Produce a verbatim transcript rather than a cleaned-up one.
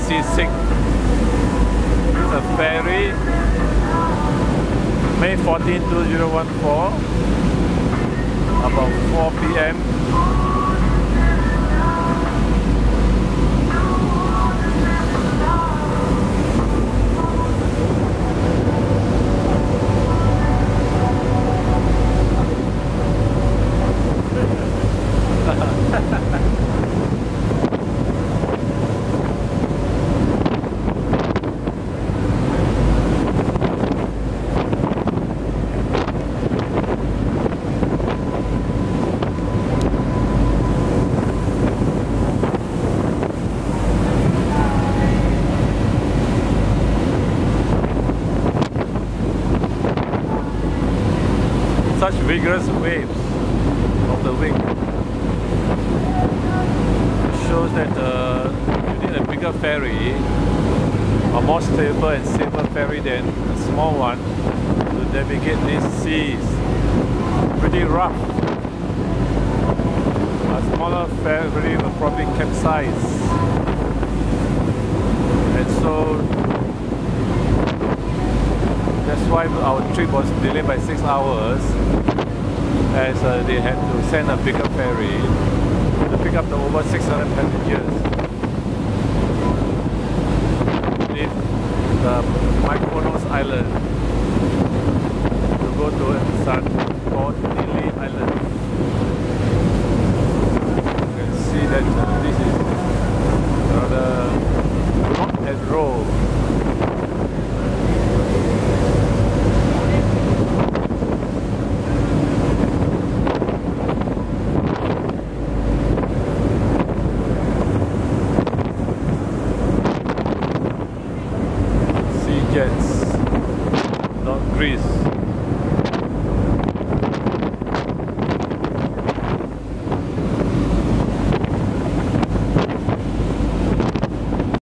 seasick. It's a ferry, May fourteenth, two thousand fourteen, about four P M such vigorous waves of the wind. It shows that uh, you need a bigger ferry, a more stable and safer ferry than a small one to navigate these seas. Pretty rough. A smaller ferry will probably capsize. And so that's why our trip was delayed by six hours, as uh, they had to send a bigger ferry to pick up the over six hundred passengers. Leave the Mykonos Island to go to Santorini Island. You can see that uh, this is rather rock and roll. Jets, not Greece.